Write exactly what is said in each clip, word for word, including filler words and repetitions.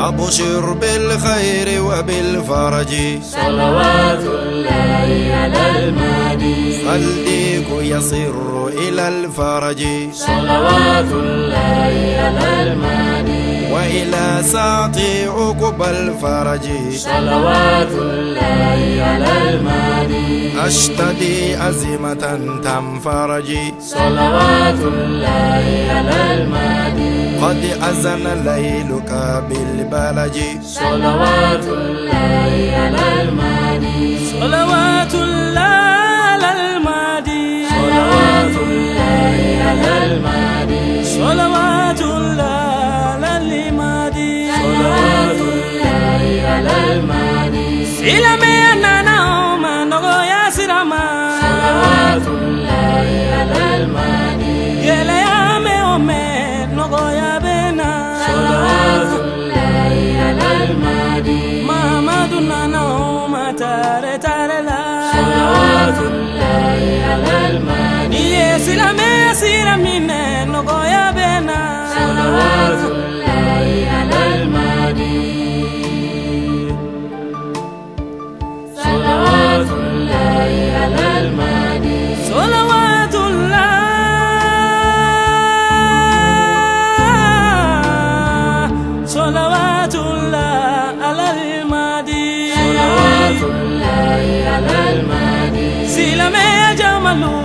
أبشر بالخير وبالفرج صلوات الله على المهدي قلبك يصر إلى الفرج صلوات الله على المهدي وإلى ساعة عقب الفرج صلوات الله على المهدي أشتدي أزمة تنفرج صلوات الله على المهدي قد أذن ليلك بالبلج صلوات الله على المهدي صلوات الله على المهدي صلوات الله على المهدي صلوات الله على المهدي صلوات الله على المهدي سلامي أنا ما نغيا سلامة صلوات الله على المهدي يلا يا مي نغيا بنا صلوات الله على المهدي محمد نانا ما تار تار لا صلوات الله على المهدي يا سلامي سلامي نغيا بنا صلوات الله على المهدي صلوات الله على المهدي صلوات الله صلوات الله على المهدي صلوات الله على المهدي سلامي جمالو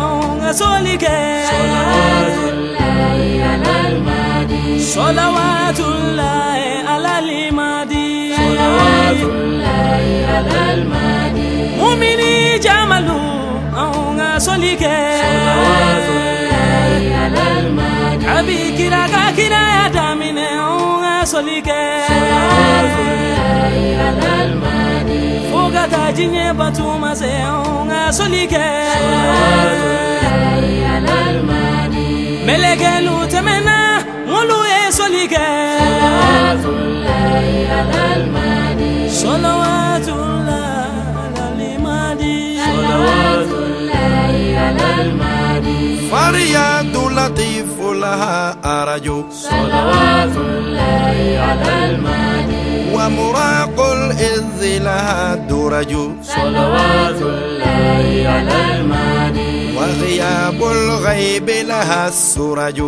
أصولك صلوات الله على المهدي صلوات الله على المهدي صلوات الله على المهدي مؤمني جمالو أصولك صلوات الله على المهدي أبي كرا كرا دامين أصولك صلوات الله على المهدي فوق تاجين باتوما سيون أصولك صلوات الله على المهدي ملكلو تمنا مولو أصولك صلوات الله على المهدي صلوات الله على المهدي صلوات الله على المهدي فرياد لطيف لها أرجو صلوات الله على المهدي ومراق الإذ لها درج صلوات الله على المهدي وغياب الغيب لها السرج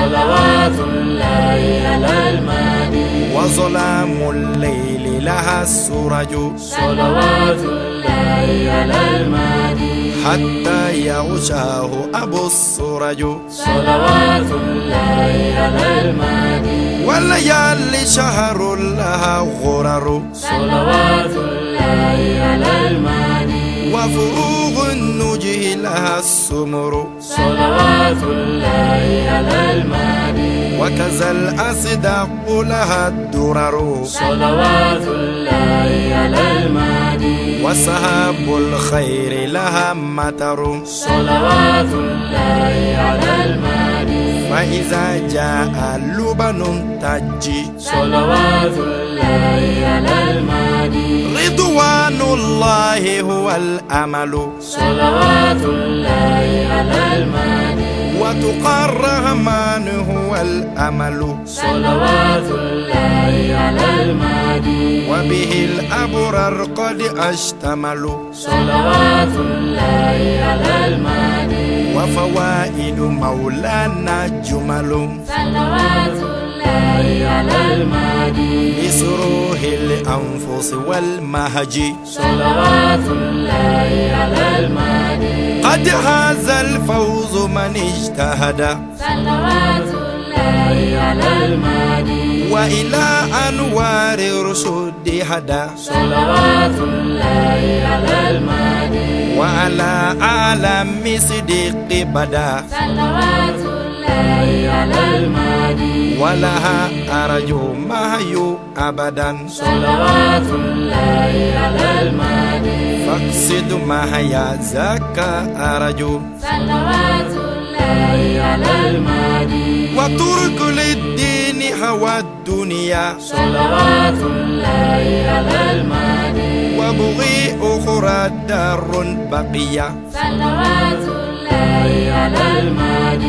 صلوات الله على المهدي وظلام الليل لها السرج صلوات الله على المهدي حتى يغشاه أبو السرج صلوات الله على المهدي والليالي شهر لها غرر صلوات الله على المهدي وفروغ النجه لها السمر صلوات الله على المهدي وكذا الأصداق لها الدرر صلوات الله على المهدي وسحاب الخير لها مطر صلوات الله على المهدي فإذا جاء لبن تجي صلوات الله على المهدي رضوان الله هو الأمل صلوات الله على المهدي وتقى الرحمن هو الأمل صلوات الله على المهدي وبه الأبرار قد اشتملوا صلوات الله على المهدي وفوائد مولانا جمل صلوات الله على المهدي بسروه الأنفس والمهج صلوات الله على المهدي قد هذا الفوز من اجتهد صلوات الله على المهدي وإلى أنوار رشد هدى صلوات الله على المهدي وعلى عالم صديق بدا صلوات الله على المهدي ولها أرجو مهيو أبدا صلوات الله على المهدي فاقصد مهيا زكا أرجو صلوات الله على المهدي وترك للدين هوى الدنيا صلوات الله على المهدي وبغي أخرى دار بقية صلوات الله على المهدي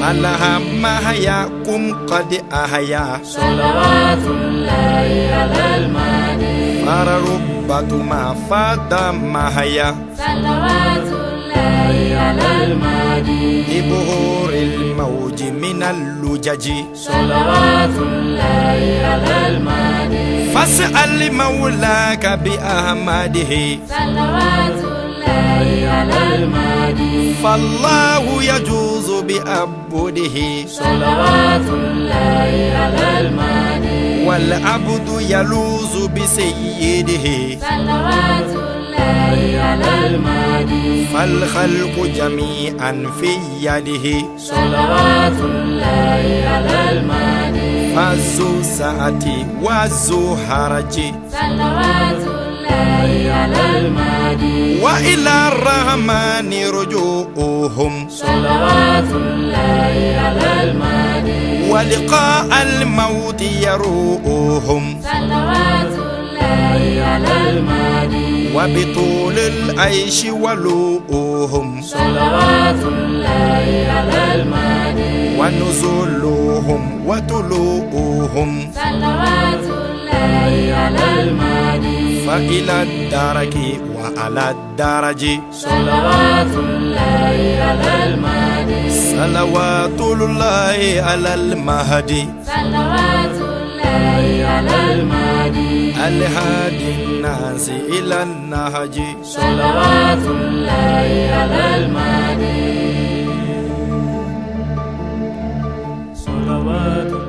ألها محياكم قد أحيا صلوات الله على المهدي فرربة ما فاد محيا صلوات الله على المهدي ببهور الموج من اللجج صلوات الله على المهدي فاسأل مولاك بأحمده صلوات الله على المهدي فالله يجوز بأبده صلوات الله على المهدي والعبد يلوذ بسيده صلوات الله على المهدي فالخلق جميعا في يده صلوات الله على المهدي فذو سعة وذو حرج صلوات الله على المهدي وإلى الرحمن رجوعهم صلوات الله على المهدي ولقاء الموت يروؤهم صلوات الله على المهدي وبطول العيش ولوؤهم صلوات الله على المهدي ونزولهم وطلوؤهم صلوات الله على المهدي فإلى الدرك وعلى الدرج صلوات الله على المهدي صلوات الله على المهدي صلوات الله على المهدي الهادي الناس إلى النهج صلوات الله على المهدي صلوات